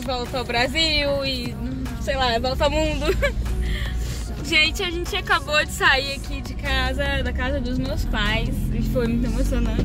volta ao Brasil e, sei lá, volta ao mundo. Gente, a gente acabou de sair aqui de casa, da casa dos meus pais, e foi muito emocionante.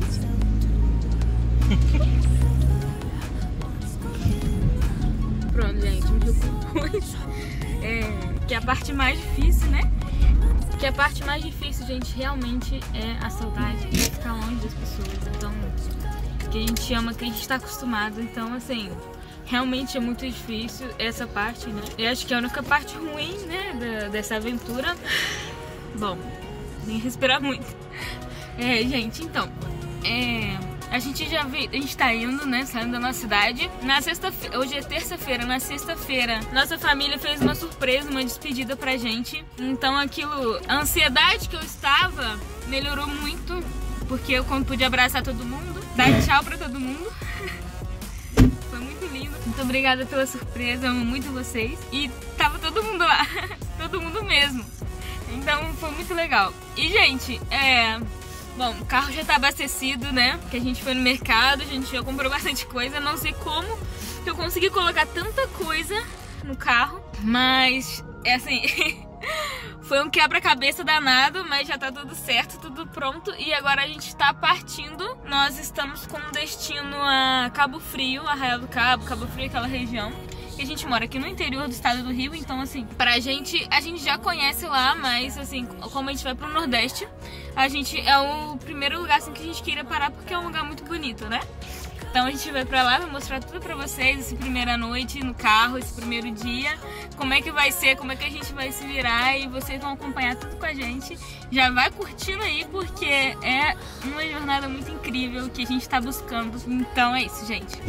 Pronto, gente, me compus. Que é a parte mais difícil, né? Que a parte mais difícil, gente, realmente é a saudade de ficar longe das pessoas. Então, que a gente ama, que a gente tá acostumado. Então, assim, realmente é muito difícil essa parte, né? Eu acho que é a única parte ruim, né, dessa aventura. Bom, nem respirar muito. Gente, então, a gente tá indo, né, saindo da nossa cidade. Na sexta-feira, hoje é terça-feira, na sexta-feira, nossa família fez uma surpresa, uma despedida pra gente. Então a ansiedade que eu estava melhorou muito, porque eu pude abraçar todo mundo, dar tchau pra todo mundo. Foi muito lindo. Muito obrigada pela surpresa, amo muito vocês. E tava todo mundo lá, todo mundo mesmo. Então foi muito legal. E, gente, bom, o carro já tá abastecido, né? Porque a gente foi no mercado, a gente já comprou bastante coisa. Não sei como que eu consegui colocar tanta coisa no carro, mas assim, foi um quebra-cabeça danado, mas já tá tudo certo, tudo pronto. E agora a gente tá partindo. Nós estamos com destino a Cabo Frio, Arraial do Cabo, Cabo Frio, aquela região. E a gente mora aqui no interior do estado do Rio, então assim, a gente já conhece lá, mas assim, como a gente vai pro Nordeste, é o primeiro lugar assim que a gente queria parar, porque é um lugar muito bonito, né? Então a gente vai pra lá, vai mostrar tudo pra vocês, essa primeira noite no carro, esse primeiro dia, como é que vai ser, como é que a gente vai se virar, e vocês vão acompanhar tudo com a gente. Já vai curtindo aí, porque é uma jornada muito incrível que a gente tá buscando. Então é isso, gente.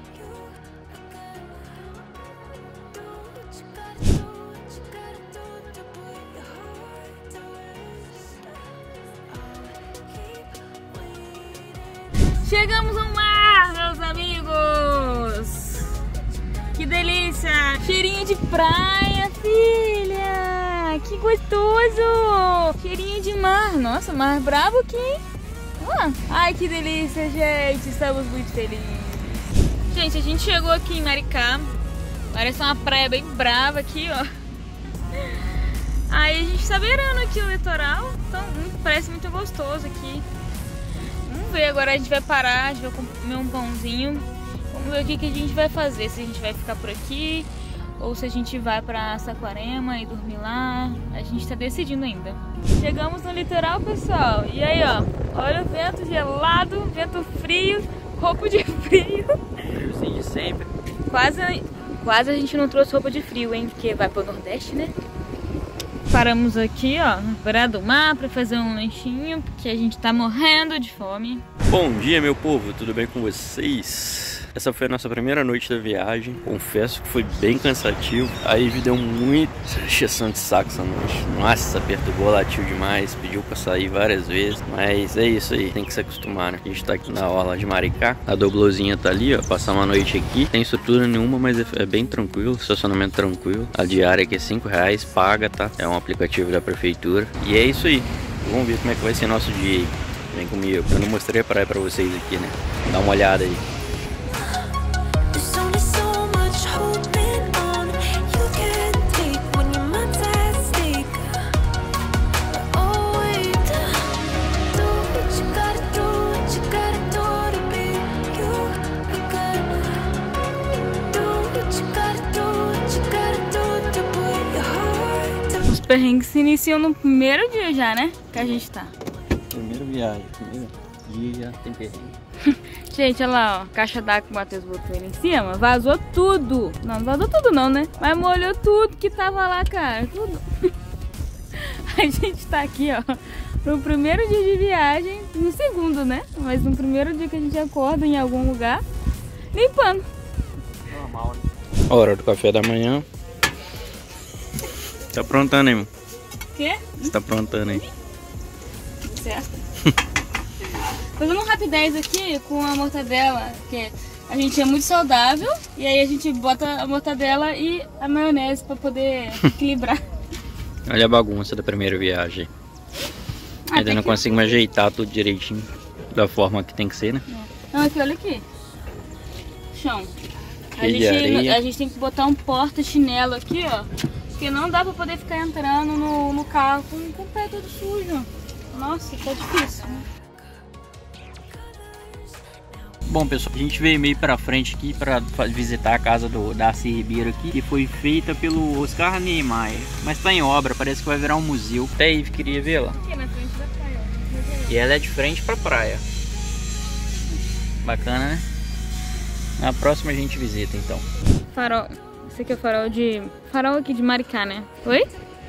Chegamos ao mar, meus amigos! Que delícia! Cheirinho de praia, filha! Que gostoso! Cheirinho de mar! Nossa, mar bravo aqui, hein? Ai, que delícia, gente! Estamos muito felizes! Gente, a gente chegou aqui em Maricá. Parece uma praia bem brava aqui, ó. Aí a gente tá beirando aqui o litoral. Então, parece muito gostoso aqui. Vamos ver, agora a gente vai parar, a gente vai comer um pãozinho. Vamos ver o que a gente vai fazer, se a gente vai ficar por aqui ou se a gente vai pra Saquarema e dormir lá. A gente tá decidindo ainda. Chegamos no litoral, pessoal. E aí, ó, olha o vento gelado, vento frio, roupa de frio. Friozinho de sempre. Quase a gente não trouxe roupa de frio, hein, porque vai pro Nordeste, né? Paramos aqui, ó, na beira do mar pra fazer um lanchinho, porque a gente tá morrendo de fome. Bom dia, meu povo, tudo bem com vocês? Essa foi a nossa primeira noite da viagem. Confesso que foi bem cansativo. A Ivy deu muita encheção de saco essa noite. Nossa, perturbou, latiu demais, pediu pra sair várias vezes. Mas é isso aí, tem que se acostumar, né? A gente tá aqui na orla de Maricá. A Doblozinha tá ali, ó, passar uma noite aqui. Tem estrutura nenhuma, mas é bem tranquilo, estacionamento tranquilo. A diária aqui é R$5, paga, tá? É um aplicativo da prefeitura. E é isso aí. Vamos ver como é que vai ser nosso dia aí. Vem comigo. Eu não mostrei a praia pra vocês aqui, né? Dá uma olhada aí. Os perrengues se iniciam no primeiro dia já, né? Que a gente tá. Primeira viagem, primeiro dia já tem perrengue. Gente, olha lá, ó, caixa d'água que o Matheus botou ali em cima, vazou tudo. Não vazou tudo não, né? Mas molhou tudo que tava lá, cara, tudo. A gente tá aqui, ó, no primeiro dia de viagem, no segundo, né? Mas no primeiro dia que a gente acorda em algum lugar, limpando. Normal, né? Hora do café da manhã. Tá aprontando, hein, irmão? O quê? Você tá aprontando aí? Certo. Fazendo um rapidez aqui com a mortadela, porque a gente é muito saudável. E aí a gente bota a mortadela e a maionese pra poder equilibrar. Olha a bagunça da primeira viagem. Ainda não consigo me ajeitar tudo direitinho, da forma que tem que ser, né? Não, aqui, olha aqui. Chão. cheio de areia. A gente tem que botar um porta-chinelo aqui, ó. Porque não dá pra poder ficar entrando no carro com o pé todo sujo. Nossa, tá difícil, né? Bom, pessoal, a gente veio meio pra frente aqui pra visitar a casa do Darcy Ribeiro aqui, que foi feita pelo Oscar Niemeyer, mas tá em obra, parece que vai virar um museu. Até aí queria ver lá. Aqui na frente da praia, ó. E ela é de frente pra praia. Bacana, né? Na próxima a gente visita, então. Farol. Esse aqui é o farol aqui de Maricá, né? Oi?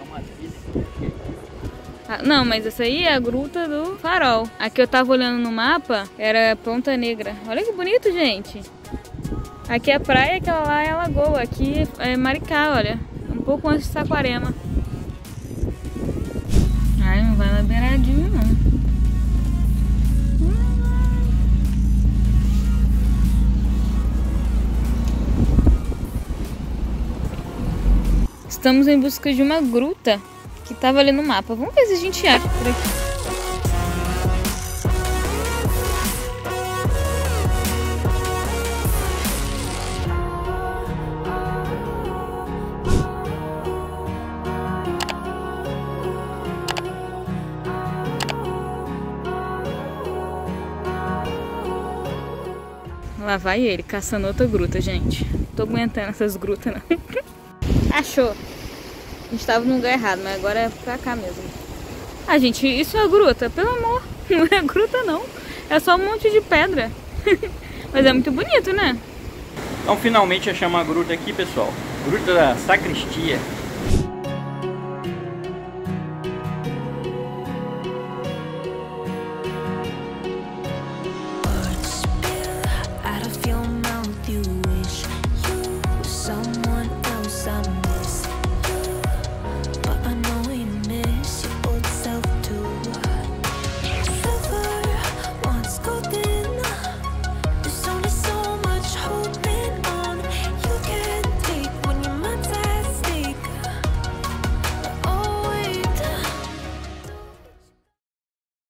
Ah, não, mas essa aí é a gruta do Farol. Aqui eu tava olhando no mapa, era Ponta Negra. Olha que bonito, gente. Aqui é a praia, aquela lá é a lagoa. Aqui é Maricá, olha. Um pouco antes de Saquarema. Ai, não vai na beiradinho, não. Estamos em busca de uma gruta que tava ali no mapa. Vamos ver se a gente acha por aqui. Lá vai ele, caçando outra gruta, gente. Não tô aguentando essas grutas, não. Achou. A gente tava no lugar errado, mas agora é pra cá mesmo. Ah, gente, isso é gruta, pelo amor. Não é gruta, não. É só um monte de pedra. Mas é muito bonito, né? Então finalmente achamos a gruta aqui, pessoal. Gruta da Sacristia.